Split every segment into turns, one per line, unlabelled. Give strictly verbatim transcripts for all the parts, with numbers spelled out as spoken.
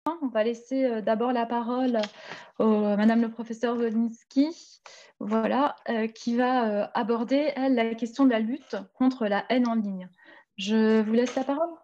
On va laisser euh, d'abord la parole à Madame le professeur Wolinski, voilà, euh, qui va euh, aborder, elle, la question de la lutte contre la haine en ligne. Je vous laisse la parole.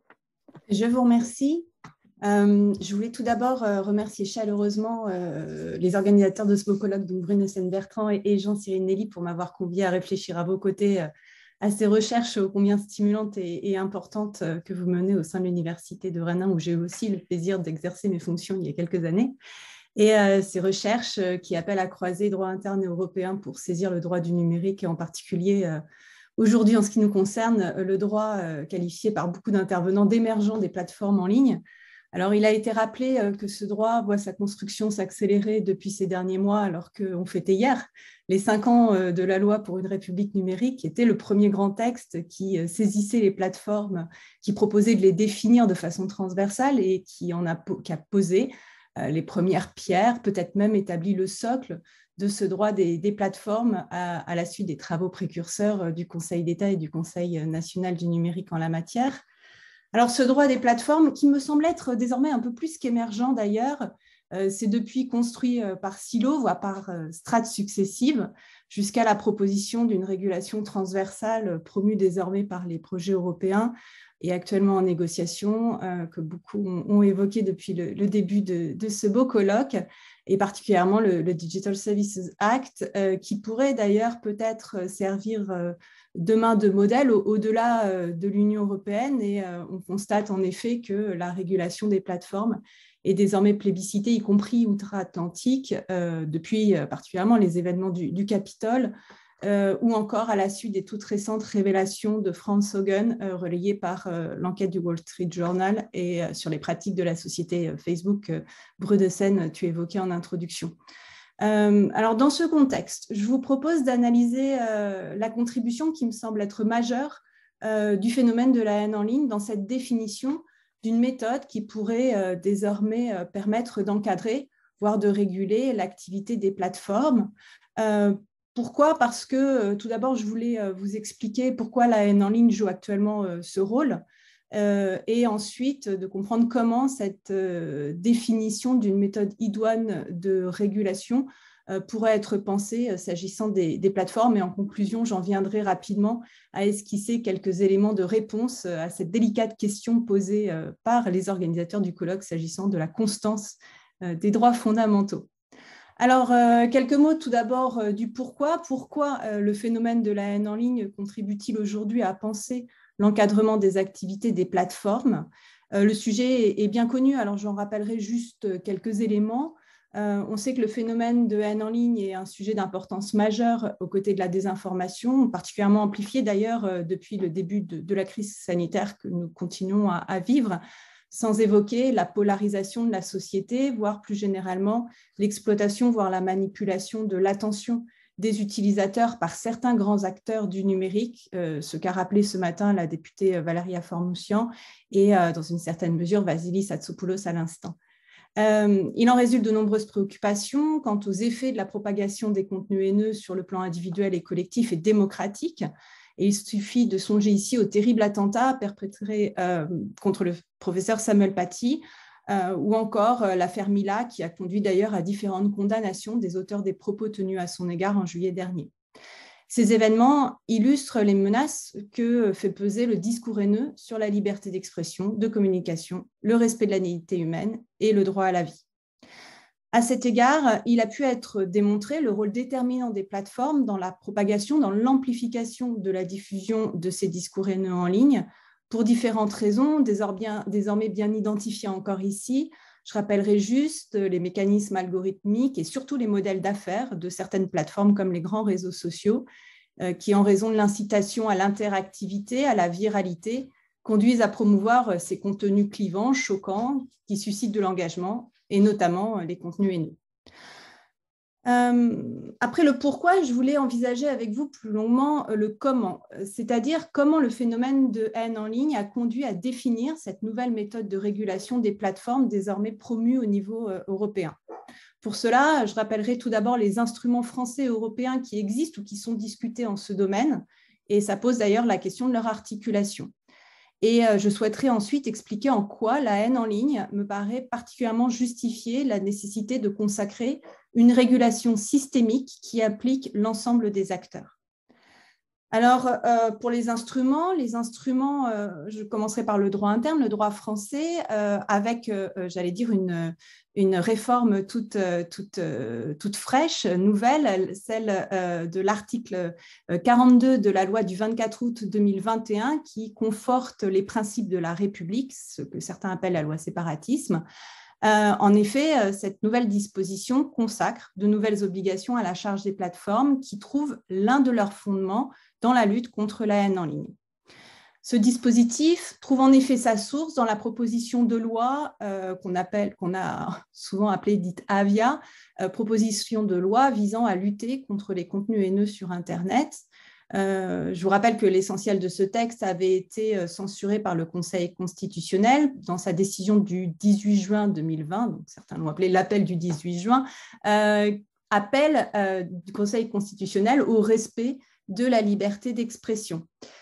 Je vous remercie. Euh, je voulais tout d'abord euh, remercier chaleureusement euh, les organisateurs de ce beau colloque, donc Bruno Seine-Bertrand et, et Jean-Cyril Nelly, pour m'avoir convié à réfléchir à vos côtés euh, à ces recherches ô combien stimulantes et, et importantes euh, que vous menez au sein de l'Université de Rennes, où j'ai eu aussi le plaisir d'exercer mes fonctions il y a quelques années. Et euh, ces recherches euh, qui appellent à croiser droit interne et européen pour saisir le droit du numérique, et en particulier euh, aujourd'hui, en ce qui nous concerne, le droit euh, qualifié par beaucoup d'intervenants d'émergent des plateformes en ligne. Alors, il a été rappelé euh, que ce droit voit sa construction s'accélérer depuis ces derniers mois, alors qu'on fêtait hier les cinq ans euh, de la loi pour une république numérique, qui était le premier grand texte qui euh, saisissait les plateformes, qui proposait de les définir de façon transversale et qui, en a, qui a posé euh, les premières pierres, peut-être même établi le socle de ce droit des, des plateformes à, à la suite des travaux précurseurs du Conseil d'État et du Conseil national du numérique en la matière. Alors, ce droit des plateformes, qui me semble être désormais un peu plus qu'émergent d'ailleurs, euh, c'est depuis construit euh, par silos, voire par euh, strates successives, jusqu'à la proposition d'une régulation transversale promue désormais par les projets européens et actuellement en négociation, euh, que beaucoup ont, ont évoqué depuis le, le début de, de ce beau colloque, et particulièrement le, le Digital Services Act, euh, qui pourrait d'ailleurs peut-être servir euh, demain de modèle au, au-delà euh, de l'Union européenne. Et euh, on constate en effet que la régulation des plateformes est désormais plébiscitée, y compris outre-Atlantique, euh, depuis euh, particulièrement les événements du, du Capitole, euh, ou encore à la suite des toutes récentes révélations de Franz Haugen, euh, relayées par euh, l'enquête du Wall Street Journal, et euh, sur les pratiques de la société euh, Facebook, euh, Bruno Seine, tu évoquais en introduction. Euh, alors, dans ce contexte, je vous propose d'analyser euh, la contribution qui me semble être majeure euh, du phénomène de la haine en ligne dans cette définition d'une méthode qui pourrait euh, désormais euh, permettre d'encadrer, voire de réguler l'activité des plateformes. Euh, pourquoi ? Parce que, euh, tout d'abord, je voulais euh, vous expliquer pourquoi la haine en ligne joue actuellement euh, ce rôle. Euh, et ensuite de comprendre comment cette euh, définition d'une méthode idoine de régulation euh, pourrait être pensée euh, s'agissant des, des plateformes. Et en conclusion, j'en viendrai rapidement à esquisser quelques éléments de réponse à cette délicate question posée euh, par les organisateurs du colloque s'agissant de la constance euh, des droits fondamentaux. Alors, euh, quelques mots tout d'abord euh, du pourquoi. Pourquoi euh, le phénomène de la haine en ligne contribue-t-il aujourd'hui à penser l'encadrement des activités des plateformes ? euh, Le sujet est bien connu, alors j'en rappellerai juste quelques éléments. Euh, on sait que le phénomène de haine en ligne est un sujet d'importance majeure aux côtés de la désinformation, particulièrement amplifié d'ailleurs euh, depuis le début de, de la crise sanitaire que nous continuons à, à vivre, sans évoquer la polarisation de la société, voire plus généralement l'exploitation, voire la manipulation de l'attention des utilisateurs par certains grands acteurs du numérique, euh, ce qu'a rappelé ce matin la députée Valéria Formoussian et euh, dans une certaine mesure Vassilis Satsopoulos à l'instant. Euh, il en résulte de nombreuses préoccupations quant aux effets de la propagation des contenus haineux sur le plan individuel et collectif et démocratique. Et il suffit de songer ici au terrible attentat perpétré euh, contre le professeur Samuel Paty, euh, ou encore euh, l'affaire Mila, qui a conduit d'ailleurs à différentes condamnations des auteurs des propos tenus à son égard en juillet dernier. Ces événements illustrent les menaces que fait peser le discours haineux sur la liberté d'expression, de communication, le respect de la dignité humaine et le droit à la vie. À cet égard, il a pu être démontré le rôle déterminant des plateformes dans la propagation, dans l'amplification de la diffusion de ces discours haineux en ligne, pour différentes raisons, désormais bien identifiées encore ici. Je rappellerai juste les mécanismes algorithmiques et surtout les modèles d'affaires de certaines plateformes comme les grands réseaux sociaux, qui, en raison de l'incitation à l'interactivité, à la viralité, conduisent à promouvoir ces contenus clivants, choquants, qui suscitent de l'engagement, et notamment les contenus haineux. Euh, après le pourquoi, je voulais envisager avec vous plus longuement le comment, c'est-à-dire comment le phénomène de haine en ligne a conduit à définir cette nouvelle méthode de régulation des plateformes désormais promue au niveau euh, européen. Pour cela, je rappellerai tout d'abord les instruments français et européens qui existent ou qui sont discutés en ce domaine, et ça pose d'ailleurs la question de leur articulation. Et je souhaiterais ensuite expliquer en quoi la haine en ligne me paraît particulièrement justifier la nécessité de consacrer une régulation systémique qui applique l'ensemble des acteurs. Alors, euh, pour les instruments, les instruments, euh, je commencerai par le droit interne, le droit français, euh, avec, euh, j'allais dire, une, une réforme toute, toute, toute fraîche, nouvelle, celle euh, de l'article quarante-deux de la loi du vingt-quatre août deux mille vingt et un qui conforte les principes de la République, ce que certains appellent la loi séparatisme. Euh, en effet, cette nouvelle disposition consacre de nouvelles obligations à la charge des plateformes qui trouvent l'un de leurs fondements dans la lutte contre la haine en ligne. Ce dispositif trouve en effet sa source dans la proposition de loi euh, qu'on appelle, qu'on a souvent appelée dite Avia, euh, proposition de loi visant à lutter contre les contenus haineux sur Internet. Euh, je vous rappelle que l'essentiel de ce texte avait été censuré par le Conseil constitutionnel dans sa décision du dix-huit juin deux mille vingt, donc certains l'ont appelé l'appel du dix-huit juin, euh, appel euh, du Conseil constitutionnel au respect de la liberté d'expression.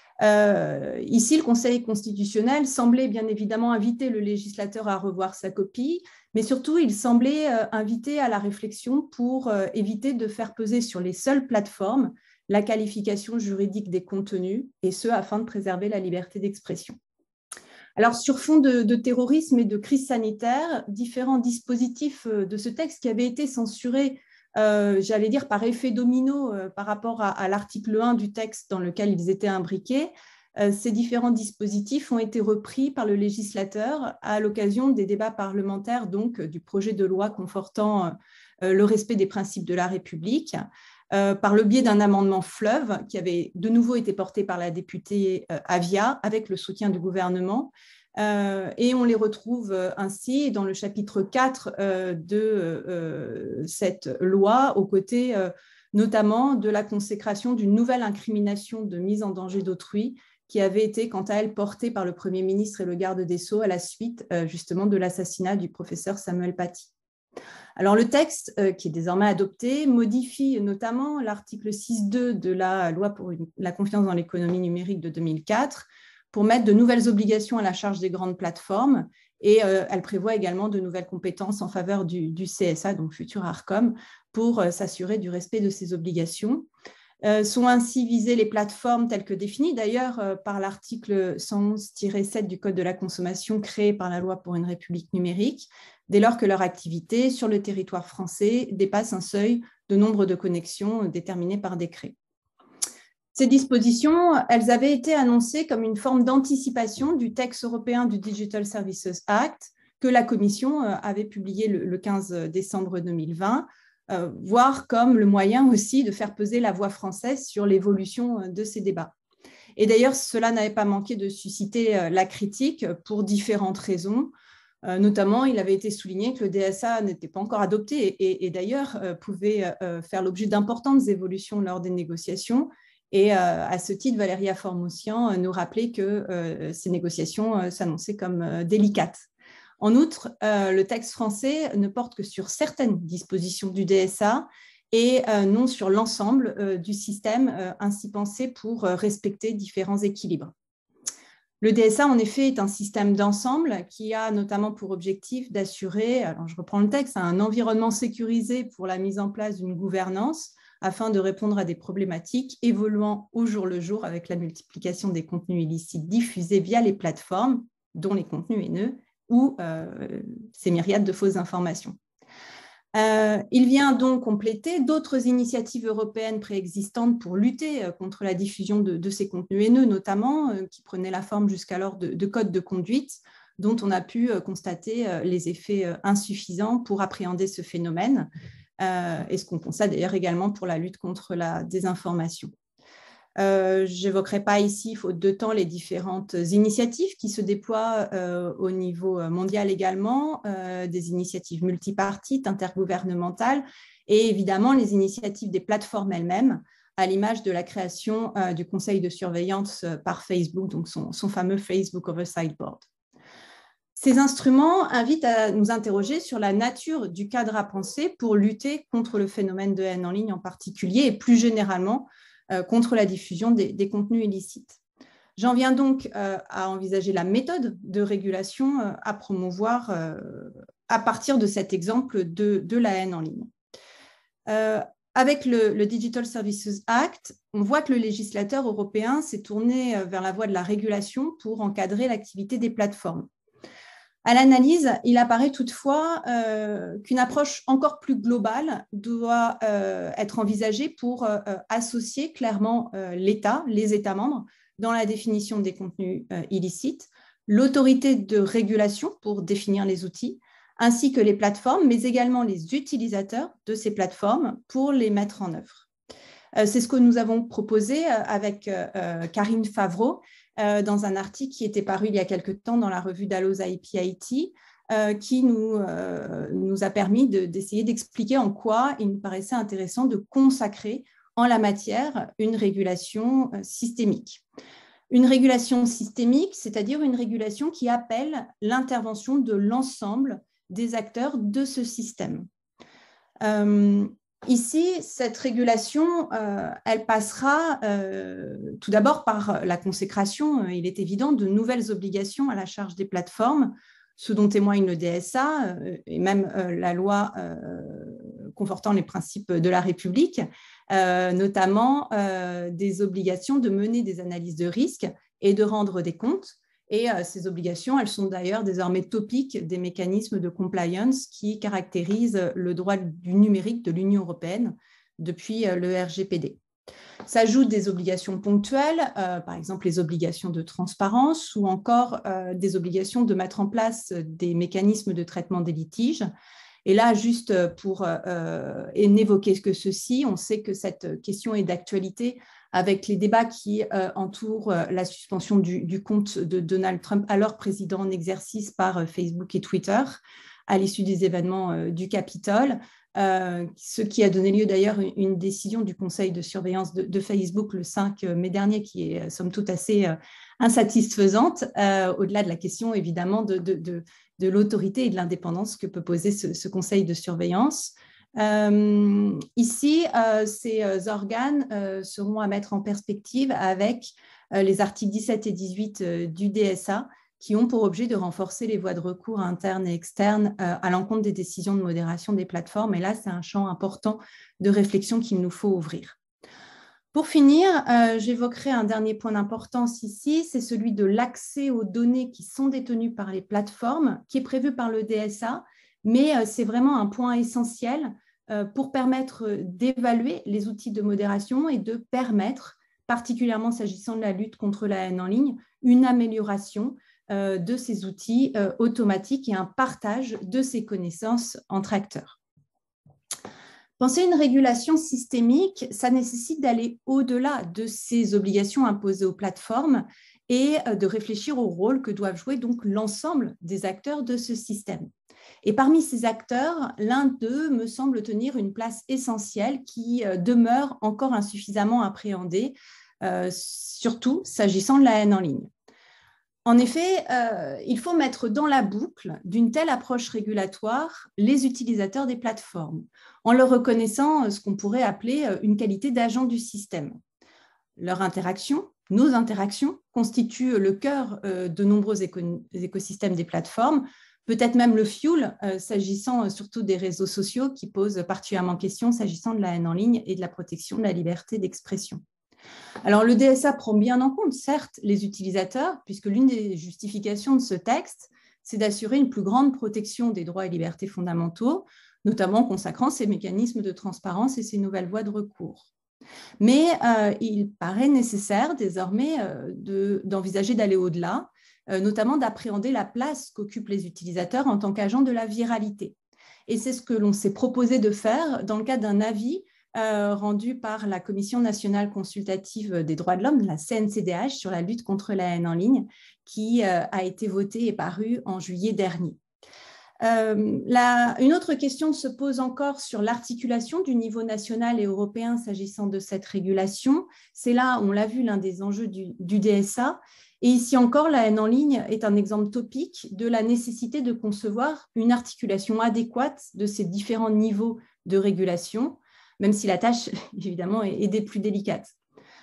Euh, ici, le Conseil constitutionnel semblait bien évidemment inviter le législateur à revoir sa copie, mais surtout, il semblait euh, inviter à la réflexion pour euh, éviter de faire peser sur les seules plateformes la qualification juridique des contenus, et ce, afin de préserver la liberté d'expression. Alors, sur fond de, de terrorisme et de crise sanitaire, différents dispositifs de ce texte qui avaient été censurés, euh, j'allais dire par effet domino euh, par rapport à, à l'article un du texte dans lequel ils étaient imbriqués, euh, ces différents dispositifs ont été repris par le législateur à l'occasion des débats parlementaires, donc du projet de loi confortant euh, le respect des principes de la République, Euh, par le biais d'un amendement fleuve qui avait de nouveau été porté par la députée euh, Avia avec le soutien du gouvernement. Euh, et on les retrouve euh, ainsi dans le chapitre quatre euh, de euh, cette loi, aux côtés euh, notamment de la consécration d'une nouvelle incrimination de mise en danger d'autrui qui avait été, quant à elle, portée par le Premier ministre et le garde des Sceaux à la suite euh, justement de l'assassinat du professeur Samuel Paty. Alors, le texte euh, qui est désormais adopté modifie notamment l'article six point deux de la loi pour une, la confiance dans l'économie numérique de deux mille quatre pour mettre de nouvelles obligations à la charge des grandes plateformes et euh, elle prévoit également de nouvelles compétences en faveur du, du C S A, donc futur ARCOM, pour euh, s'assurer du respect de ces obligations. Euh, sont ainsi visées les plateformes telles que définies d'ailleurs euh, par l'article cent onze tiret sept du Code de la consommation créé par la loi pour une république numérique, dès lors que leur activité sur le territoire français dépasse un seuil de nombre de connexions déterminé par décret. Ces dispositions, elles avaient été annoncées comme une forme d'anticipation du texte européen du Digital Services Act que la Commission avait publié le quinze décembre deux mille vingt, Euh, voire comme le moyen aussi de faire peser la voix française sur l'évolution de ces débats. Et d'ailleurs, cela n'avait pas manqué de susciter la critique pour différentes raisons. Euh, notamment, il avait été souligné que le D S A n'était pas encore adopté et, et, et d'ailleurs euh, pouvait euh, faire l'objet d'importantes évolutions lors des négociations. Et euh, à ce titre, Valéria Formoussian euh, nous rappelait que euh, ces négociations euh, s'annonçaient comme euh, délicates. En outre, euh, le texte français ne porte que sur certaines dispositions du D S A et euh, non sur l'ensemble euh, du système euh, ainsi pensé pour euh, respecter différents équilibres. Le D S A, en effet, est un système d'ensemble qui a notamment pour objectif d'assurer, alors je reprends le texte, un environnement sécurisé pour la mise en place d'une gouvernance afin de répondre à des problématiques évoluant au jour le jour avec la multiplication des contenus illicites diffusés via les plateformes, dont les contenus haineux, ou euh, ces myriades de fausses informations. Euh, il vient donc compléter d'autres initiatives européennes préexistantes pour lutter contre la diffusion de, de ces contenus haineux, notamment euh, qui prenaient la forme jusqu'alors de, de codes de conduite, dont on a pu euh, constater euh, les effets euh, insuffisants pour appréhender ce phénomène, euh, et ce qu'on constate d'ailleurs également pour la lutte contre la désinformation. Euh, je n'évoquerai pas ici, faute de temps, les différentes initiatives qui se déploient euh, au niveau mondial également, euh, des initiatives multipartites, intergouvernementales, et évidemment les initiatives des plateformes elles-mêmes, à l'image de la création euh, du conseil de surveillance euh, par Facebook, donc son, son fameux Facebook Oversight Board. Ces instruments invitent à nous interroger sur la nature du cadre à penser pour lutter contre le phénomène de haine en ligne en particulier, et plus généralement, contre la diffusion des, des contenus illicites. J'en viens donc euh, à envisager la méthode de régulation euh, à promouvoir euh, à partir de cet exemple de, de la haine en ligne. Euh, avec le, le Digital Services Act, on voit que le législateur européen s'est tourné vers la voie de la régulation pour encadrer l'activité des plateformes. À l'analyse, il apparaît toutefois euh, qu'une approche encore plus globale doit euh, être envisagée pour euh, associer clairement euh, l'État, les États membres, dans la définition des contenus euh, illicites, l'autorité de régulation pour définir les outils, ainsi que les plateformes, mais également les utilisateurs de ces plateformes pour les mettre en œuvre. Euh, c'est ce que nous avons proposé euh, avec euh, Karine Favreau, Euh, dans un article qui était paru il y a quelque temps dans la revue Dalloz I P I T, euh, qui nous, euh, nous a permis de, d'essayer d'expliquer en quoi il nous paraissait intéressant de consacrer en la matière une régulation euh, systémique. Une régulation systémique, c'est-à-dire une régulation qui appelle l'intervention de l'ensemble des acteurs de ce système. Euh, Ici, cette régulation, euh, elle passera euh, tout d'abord par la consécration, il est évident, de nouvelles obligations à la charge des plateformes, ce dont témoigne le D S A euh, et même euh, la loi euh, confortant les principes de la République, euh, notamment euh, des obligations de mener des analyses de risque et de rendre des comptes. Et euh, ces obligations, elles sont d'ailleurs désormais topiques des mécanismes de compliance qui caractérisent le droit du numérique de l'Union européenne depuis euh, le R G P D. S'ajoutent des obligations ponctuelles, euh, par exemple les obligations de transparence ou encore euh, des obligations de mettre en place des mécanismes de traitement des litiges. Et là, juste pour euh, n'évoquer que ceci, on sait que cette question est d'actualité avec les débats qui euh, entourent la suspension du, du compte de Donald Trump, alors président en exercice par Facebook et Twitter, à l'issue des événements euh, du Capitole, euh, ce qui a donné lieu d'ailleurs à une, une décision du conseil de surveillance de, de Facebook le cinq mai dernier, qui est somme toute assez euh, insatisfaisante, euh, au-delà de la question évidemment de, de, de, de l'autorité et de l'indépendance que peut poser ce, ce conseil de surveillance. Euh, ici, euh, ces organes euh, seront à mettre en perspective avec euh, les articles dix-sept et dix-huit euh, du D S A qui ont pour objet de renforcer les voies de recours internes et externes euh, à l'encontre des décisions de modération des plateformes. Et là, c'est un champ important de réflexion qu'il nous faut ouvrir. Pour finir, euh, j'évoquerai un dernier point d'importance ici, c'est celui de l'accès aux données qui sont détenues par les plateformes, qui est prévu par le D S A, mais euh, c'est vraiment un point essentiel euh, pour permettre d'évaluer les outils de modération et de permettre, particulièrement s'agissant de la lutte contre la haine en ligne, une amélioration euh, de ces outils euh, automatiques et un partage de ces connaissances entre acteurs. Penser une régulation systémique, ça nécessite d'aller au-delà de ces obligations imposées aux plateformes et de réfléchir au rôle que doivent jouer donc l'ensemble des acteurs de ce système. Et parmi ces acteurs, l'un d'eux me semble tenir une place essentielle qui demeure encore insuffisamment appréhendée, euh, surtout s'agissant de la haine en ligne. En effet, euh, il faut mettre dans la boucle d'une telle approche régulatoire les utilisateurs des plateformes, en leur reconnaissant ce qu'on pourrait appeler une qualité d'agent du système. Leur interaction, nos interactions, constituent le cœur euh, de nombreux éco- écosystèmes des plateformes, peut-être même le fuel, euh, s'agissant surtout des réseaux sociaux qui posent particulièrement question s'agissant de la haine en ligne et de la protection de la liberté d'expression. Alors, le D S A prend bien en compte, certes, les utilisateurs, puisque l'une des justifications de ce texte, c'est d'assurer une plus grande protection des droits et libertés fondamentaux, notamment en consacrant ces mécanismes de transparence et ces nouvelles voies de recours. Mais euh, il paraît nécessaire désormais euh, de, d'envisager d'aller au-delà, euh, notamment d'appréhender la place qu'occupent les utilisateurs en tant qu'agents de la viralité. Et c'est ce que l'on s'est proposé de faire dans le cadre d'un avis Euh, rendu par la Commission nationale consultative des droits de l'homme, la C N C D H, sur la lutte contre la haine en ligne, qui euh, a été votée et parue en juillet dernier. Euh, la, une autre question se pose encore sur l'articulation du niveau national et européen s'agissant de cette régulation. C'est là, on l'a vu, l'un des enjeux du, du D S A. Et ici encore, la haine en ligne est un exemple topique de la nécessité de concevoir une articulation adéquate de ces différents niveaux de régulation, même si la tâche, évidemment, est des plus délicates.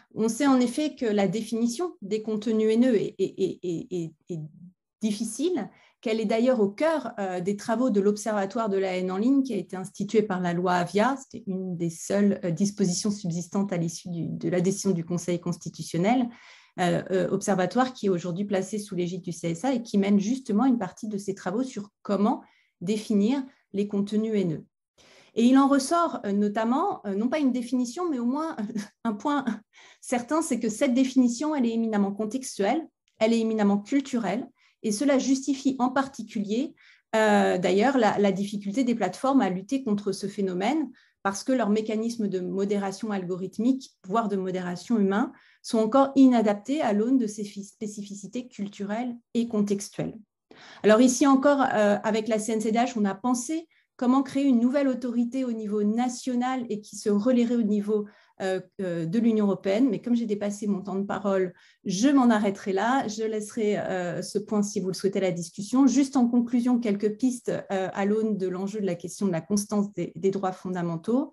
On sait en effet que la définition des contenus haineux est, est, est, est, est difficile, qu'elle est d'ailleurs au cœur euh, des travaux de l'Observatoire de la haine en ligne qui a été institué par la loi Avia. C'était une des seules euh, dispositions subsistantes à l'issue de la décision du Conseil constitutionnel, euh, euh, observatoire qui est aujourd'hui placé sous l'égide du C S A et qui mène justement une partie de ses travaux sur comment définir les contenus haineux. Et il en ressort euh, notamment, euh, non pas une définition, mais au moins un point certain, c'est que cette définition, elle est éminemment contextuelle, elle est éminemment culturelle, et cela justifie en particulier, euh, d'ailleurs, la, la difficulté des plateformes à lutter contre ce phénomène, parce que leurs mécanismes de modération algorithmique, voire de modération humain, sont encore inadaptés à l'aune de ces spécificités culturelles et contextuelles. Alors ici encore, euh, avec la C N C D H, on a pensé comment créer une nouvelle autorité au niveau national et qui se relierait au niveau euh, euh, de l'Union européenne. Mais comme j'ai dépassé mon temps de parole, je m'en arrêterai là. Je laisserai euh, ce point, si vous le souhaitez, la discussion. Juste en conclusion, quelques pistes euh, à l'aune de l'enjeu de la question de la constance des, des droits fondamentaux.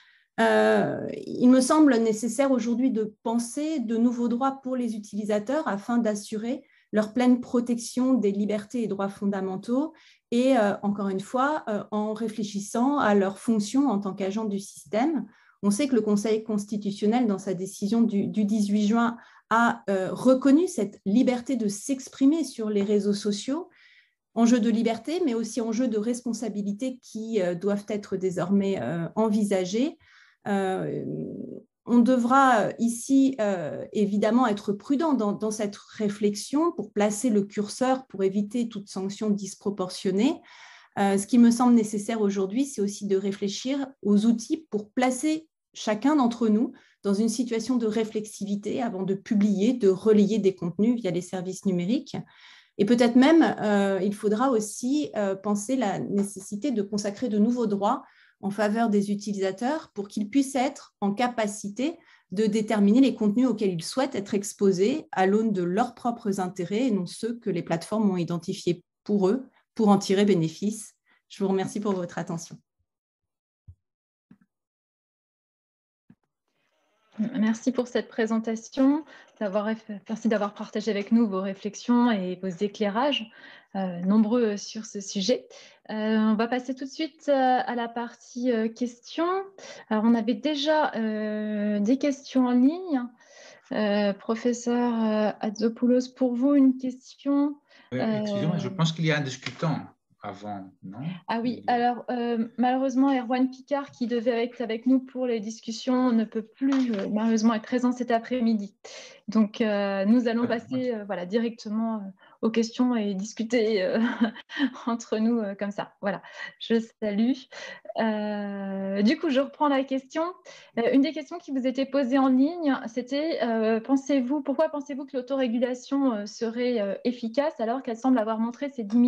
Euh, il me semble nécessaire aujourd'hui de penser de nouveaux droits pour les utilisateurs afin d'assurer leur pleine protection des libertés et droits fondamentaux et, euh, encore une fois, euh, en réfléchissant à leur fonction en tant qu'agent du système. On sait que le Conseil constitutionnel, dans sa décision du, du dix-huit juin, a euh, reconnu cette liberté de s'exprimer sur les réseaux sociaux, enjeux de liberté, mais aussi enjeux de responsabilité qui euh, doivent être désormais euh, envisagés. Euh, on devra ici euh, évidemment être prudent dans, dans cette réflexion pour placer le curseur, pour éviter toute sanction disproportionnée. Euh, ce qui me semble nécessaire aujourd'hui, c'est aussi de réfléchir aux outils pour placer chacun d'entre nous dans une situation de réflexivité avant de publier, de relayer des contenus via les services numériques. Et peut-être même, euh, il faudra aussi euh, penser la nécessité de consacrer de nouveaux droits en faveur des utilisateurs pour qu'ils puissent être en capacité de déterminer les contenus auxquels ils souhaitent être exposés à l'aune de leurs propres intérêts et non ceux que les plateformes ont identifiés pour eux, pour en tirer bénéfice. Je vous remercie pour votre attention.
Merci pour cette présentation. Merci d'avoir partagé avec nous vos réflexions et vos éclairages, euh, nombreux sur ce sujet. Euh, on va passer tout de suite euh, à la partie euh, questions. Alors, on avait déjà euh, des questions en ligne. Euh, professeur euh, Adzopoulos, pour vous, une question.
Oui, excusez-moi, je pense qu'il y a un discutant avant, non?
Ah oui, alors euh, malheureusement, Erwan Picard, qui devait être avec nous pour les discussions, ne peut plus euh, malheureusement être présent cet après-midi. Donc, euh, nous allons passer euh, voilà, directement euh, aux questions et discuter euh, entre nous euh, comme ça. Voilà, je salue. Euh, du coup, je reprends la question. Euh, une des questions qui vous était posée en ligne, c'était euh, pensez-vous, pourquoi pensez-vous que l'autorégulation euh, serait euh, efficace alors qu'elle semble avoir montré ses limites ?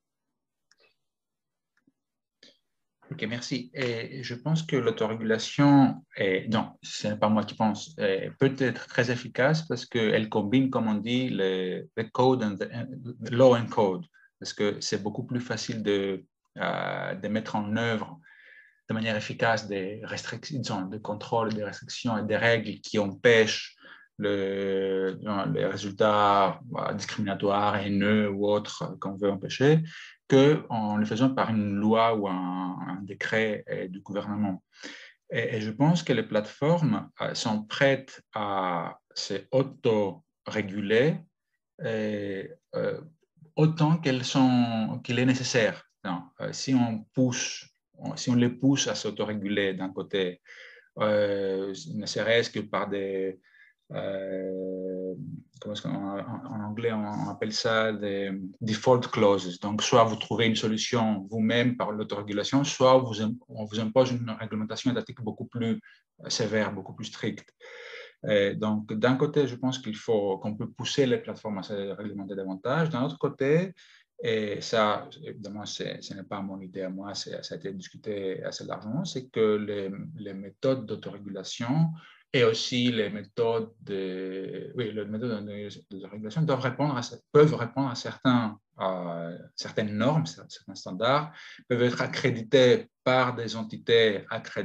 Ok, merci. Et je pense que l'autorégulation, est, non, ce n'est pas moi qui pense, peut être très efficace parce qu'elle combine, comme on dit, le, le code and the, the law and code, parce que c'est beaucoup plus facile de, euh, de mettre en œuvre de manière efficace des restrictions, des contrôles, des restrictions et des règles qui empêchent le, les résultats bah, discriminatoires, haineux ou autres qu'on veut empêcher, qu'en le faisant par une loi ou un, un décret du gouvernement. Et, et je pense que les plateformes sont prêtes à se auto-réguler et, euh, autant qu'elles sont, qu'il est nécessaire. Non, si on pousse, si on les pousse à s'autoréguler d'un côté, euh, ne serait-ce que par des Euh, comment est-ce qu'en en anglais on appelle ça des default clauses. Donc, soit vous trouvez une solution vous-même par l'autorégulation, soit vous, on vous impose une réglementation étatique beaucoup plus sévère, beaucoup plus stricte. Et donc, d'un côté, je pense qu'il faut qu'on peut pousser les plateformes à se réglementer davantage. D'un autre côté, et ça, évidemment, ce n'est pas mon idée à moi, ça a été discuté assez largement, c'est que les, les méthodes d'autorégulation et aussi les méthodes de, oui, les méthodes de régulation doivent répondre à, peuvent répondre à certains, à certaines normes, certains standards, peuvent être accrédités par des entités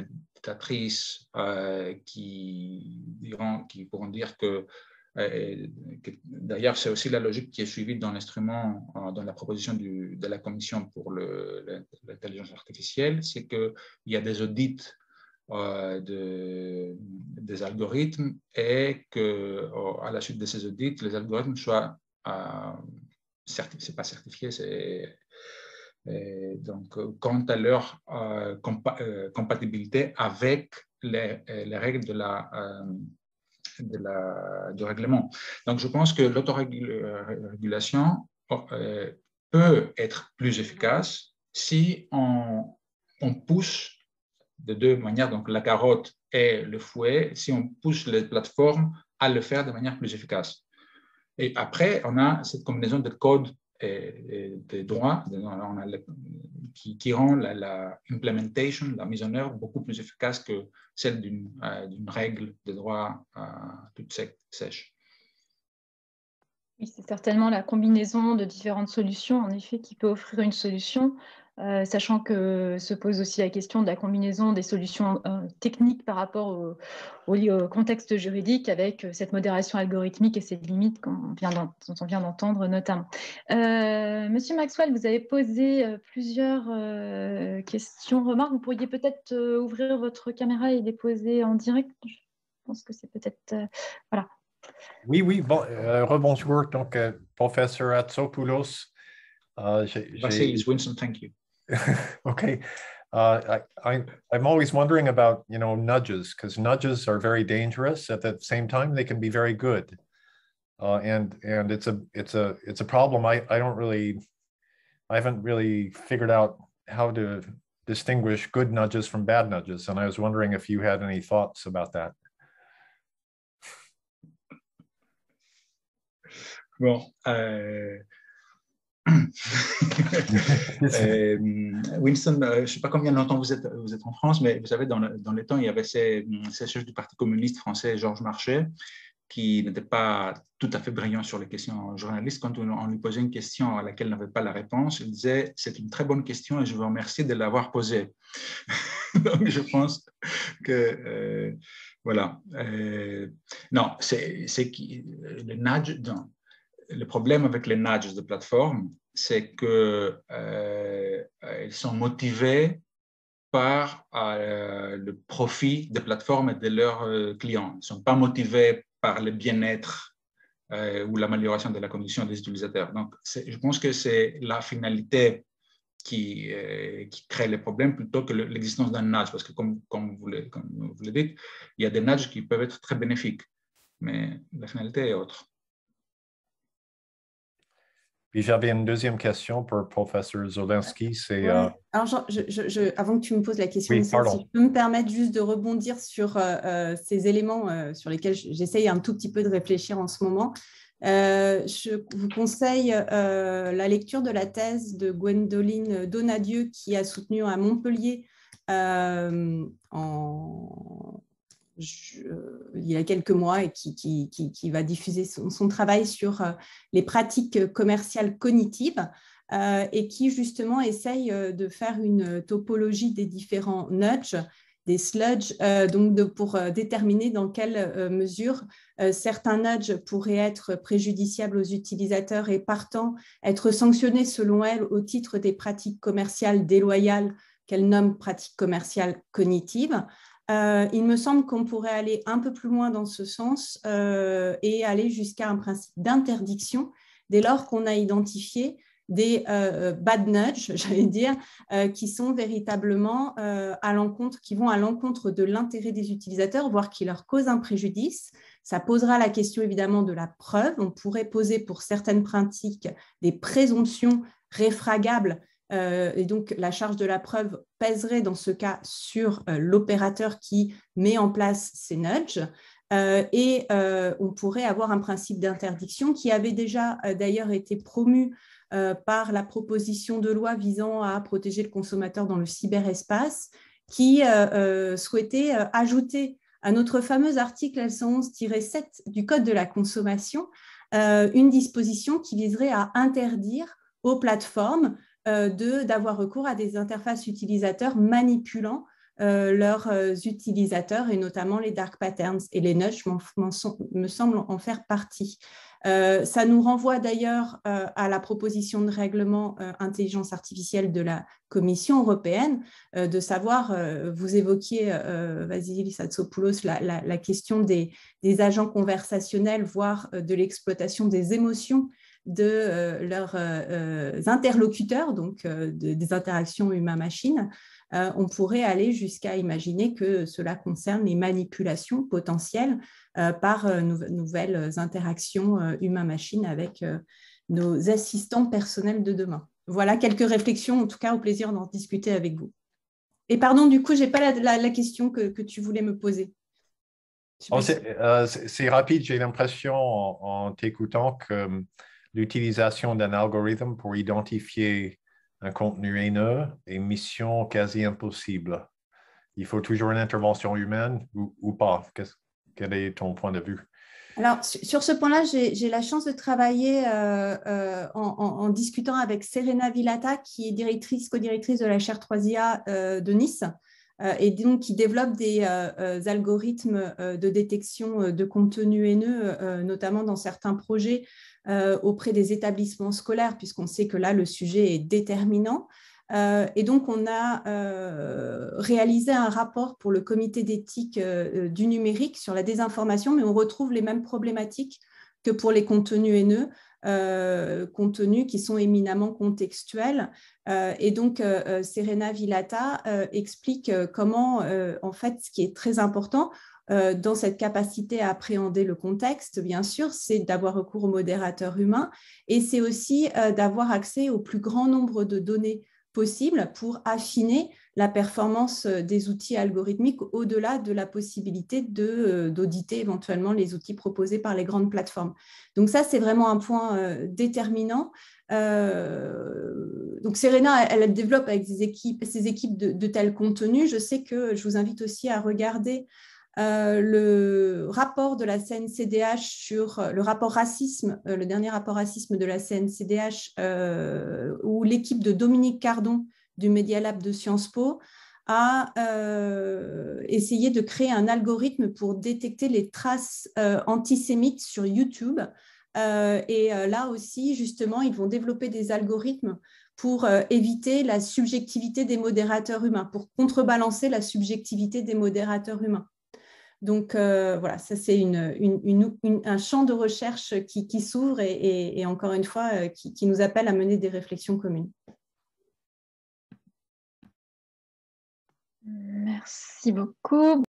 éducatrices euh, qui, diront, qui pourront dire que, euh, que d'ailleurs, c'est aussi la logique qui est suivie dans l'instrument, euh, dans la proposition du, de la Commission pour l'intelligence artificielle, c'est qu'il y a des audits euh, de, des algorithmes et qu'à la suite de ces audits, les algorithmes soient, euh, certifiés, c'est pas certifié, c'est Et donc, quant à leur euh, compa euh, compatibilité avec les, les règles de la, euh, de la, du règlement. Donc, je pense que l'autorégulation euh, peut être plus efficace si on, on pousse de deux manières, donc la carotte et le fouet, si on pousse les plateformes à le faire de manière plus efficace. Et après, on a cette combinaison de codes et, et de droits on a le, qui, qui rend la, la implementation, la mise en œuvre, beaucoup plus efficace que celle d'une euh, d'une règle de droit euh, toute sec, sèche.
Oui, c'est certainement la combinaison de différentes solutions, en effet, qui peut offrir une solution, euh, sachant que se pose aussi la question de la combinaison des solutions euh, techniques par rapport au, au, au contexte juridique, avec cette modération algorithmique et ses limites qu'on vient dont on vient d'entendre notamment. Euh, Monsieur Maxwell, vous avez posé euh, plusieurs euh, questions, remarques. Vous pourriez peut-être euh, ouvrir votre caméra et les poser en direct. Je pense que c'est peut-être... Euh, voilà.
Oui, oui, bon, euh, rebonjour, donc, euh, professeur Hatzopoulos. Uh,
Vasilis, Winston, thank you.
Okay. Uh, I, I, I'm always wondering about, you know, nudges, because nudges are very dangerous. At the same time, they can be very good. Uh, and and it's a it's a it's a problem. I, I don't really, I haven't really figured out how to distinguish good nudges from bad nudges. And I was wondering if you had any thoughts about that.
Bon, euh... euh, Winston, euh, je ne sais pas combien de temps vous êtes, vous êtes en France, mais vous savez, dans, le, dans les temps, il y avait ces, ces chefs du Parti communiste français, Georges Marchais, qui n'était pas tout à fait brillant sur les questions journalistes. Quand on lui posait une question à laquelle il n'avait pas la réponse, il disait « c'est une très bonne question et je vous remercie de l'avoir posée ». Donc, je pense que, euh, voilà. Euh, non, c'est le nudge, non. Le problème avec les nudges de plateforme, c'est qu'elles euh, sont motivées par euh, le profit des plateformes et de leurs euh, clients. Elles ne sont pas motivées par le bien-être euh, ou l'amélioration de la condition des utilisateurs. Donc, je pense que c'est la finalité qui, euh, qui crée les problèmes plutôt que l'existence d'un nudge, parce que comme, comme vous le dites, il y a des nudges qui peuvent être très bénéfiques, mais la finalité est autre.
Puis j'avais une deuxième question pour le professeur Zolensky. C'est, ouais. euh...
Alors, Jean, je, je, je, avant que tu me poses la question,
oui,
si je peux me permettre juste de rebondir sur euh, ces éléments euh, sur lesquels j'essaye un tout petit peu de réfléchir en ce moment. Euh, je vous conseille euh, la lecture de la thèse de Gwendoline Donadieu qui a soutenu à Montpellier euh, en... Je, il y a quelques mois et qui, qui, qui, qui va diffuser son, son travail sur euh, les pratiques commerciales cognitives euh, et qui justement essaye de faire une topologie des différents nudges, des sludges, euh, donc de, pour euh, déterminer dans quelle euh, mesure euh, certains nudges pourraient être préjudiciables aux utilisateurs et partant être sanctionnés selon elle au titre des pratiques commerciales déloyales qu'elle nomme pratiques commerciales cognitives. Euh, il me semble qu'on pourrait aller un peu plus loin dans ce sens euh, et aller jusqu'à un principe d'interdiction dès lors qu'on a identifié des euh, bad nudges, j'allais dire, euh, qui sont véritablement euh, à l'encontre, qui vont à l'encontre de l'intérêt des utilisateurs, voire qui leur causent un préjudice. Ça posera la question évidemment de la preuve. On pourrait poser pour certaines pratiques des présomptions réfragables. Euh, et donc, la charge de la preuve pèserait dans ce cas sur euh, l'opérateur qui met en place ces nudges. Euh, et euh, on pourrait avoir un principe d'interdiction qui avait déjà euh, d'ailleurs été promu euh, par la proposition de loi visant à protéger le consommateur dans le cyberespace, qui euh, euh, souhaitait euh, ajouter à notre fameux article L cent onze tiret sept du Code de la consommation euh, une disposition qui viserait à interdire aux plateformes d'avoir recours à des interfaces utilisateurs manipulant euh, leurs euh, utilisateurs et notamment les dark patterns. Et les nudges me semblent en faire partie. Euh, ça nous renvoie d'ailleurs euh, à la proposition de règlement euh, intelligence artificielle de la Commission européenne, euh, de savoir, euh, vous évoquiez, euh, Vasilis Satsopoulos, la, la, la question des, des agents conversationnels, voire euh, de l'exploitation des émotions de euh, leurs euh, interlocuteurs, donc euh, de, des interactions humain-machine. Euh, on pourrait aller jusqu'à imaginer que cela concerne les manipulations potentielles euh, par euh, nou nouvelles interactions euh, humain-machine avec euh, nos assistants personnels de demain. Voilà quelques réflexions, en tout cas au plaisir d'en discuter avec vous. Et pardon, du coup, je n'ai pas la, la, la question que, que tu voulais me poser.
Oh, c'est euh, rapide, j'ai l'impression en, en t'écoutant que l'utilisation d'un algorithme pour identifier un contenu haineux est mission quasi impossible. Il faut toujours une intervention humaine ou, ou pas? Quel est ton point de vue?
Alors, sur ce point-là, j'ai la chance de travailler euh, euh, en, en, en discutant avec Serena Villata, qui est directrice, co-directrice de la chaire trois I A euh, de Nice, euh, et donc qui développe des euh, algorithmes euh, de détection de contenu haineux, euh, notamment dans certains projets euh, auprès des établissements scolaires, puisqu'on sait que là, le sujet est déterminant. Euh, et donc, on a euh, réalisé un rapport pour le comité d'éthique euh, du numérique sur la désinformation, mais on retrouve les mêmes problématiques que pour les contenus haineux, euh, contenus qui sont éminemment contextuels. Euh, et donc, euh, Serena Villata euh, explique comment, euh, en fait, ce qui est très important euh, dans cette capacité à appréhender le contexte, bien sûr, c'est d'avoir recours aux modérateurs humains, et c'est aussi euh, d'avoir accès au plus grand nombre de données possible pour affiner la performance des outils algorithmiques au-delà de la possibilité de, d'auditer éventuellement les outils proposés par les grandes plateformes. Donc ça, c'est vraiment un point euh, déterminant. Euh, donc Serena, elle, elle développe avec ses équipes, ses équipes de, de tels contenus. Je sais que je vous invite aussi à regarder Euh, le rapport de la C N C D H sur le rapport racisme, euh, le dernier rapport racisme de la C N C D H, euh, où l'équipe de Dominique Cardon du Media Lab de Sciences Po a euh, essayé de créer un algorithme pour détecter les traces euh, antisémites sur YouTube. Euh, et euh, là aussi, justement, ils vont développer des algorithmes pour euh, éviter la subjectivité des modérateurs humains, pour contrebalancer la subjectivité des modérateurs humains. Donc, euh, voilà, ça, c'est une, une, une, une, un champ de recherche qui, qui s'ouvre et, et, et encore une fois, euh, qui, qui nous appelle à mener des réflexions communes.
Merci beaucoup.